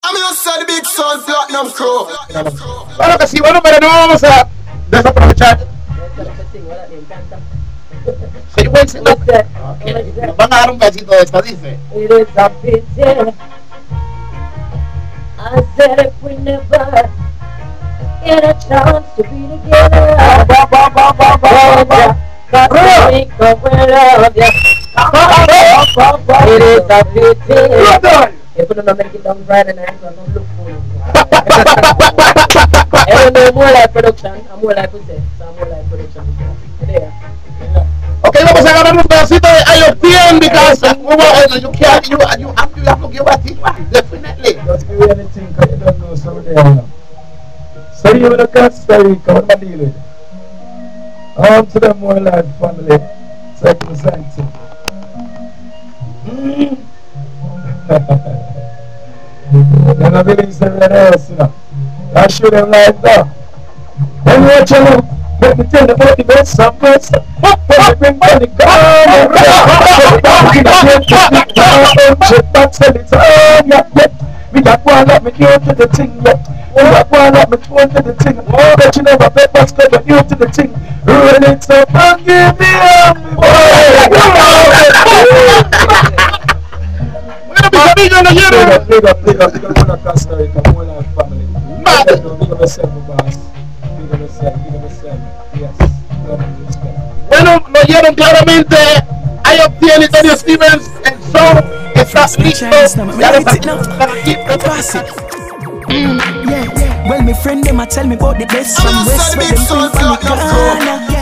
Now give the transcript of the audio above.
I'm the big son, Platinum Crew. Claro que sí, bueno, pero no vamos a desaprovechar. Sí, güey, sí, no. Okay. Nos van a dar un besito de esta, dice. It is a pity. I said if we never get a chance to be together, that's the week of love, yeah. It is a pity. If you don't make it down Friday night, I'm going to look for you. I know more like production, I'm more like possess, I'm more like production. There. Okay, vamos a agarrar un pedacito de IOTM because you can't, you have to give a thing, definitely. Just give me anything because you don't know so there. So you look at Costa what am I dealing with? To the More Life family, second sanctum. Then I believe something else, you know. I shoot them like that. Then watch out. Let me tell you about the best suppers. When I bring money, come we got one up, me new to the thing, we got one up, me tune to the thing. Oh, but you never bet what's good, but new to the thing. Roll it up and give me up, Big up, Costa Rica, More Life family. Big up yourself, boss. Big up yourself. Yes. Bueno, lo oyeron claramente. Ahí obtiene Tony Stevens. El show está listo. Ya lo está. Well, my friend them a tell me about the best from West where them come from the corner.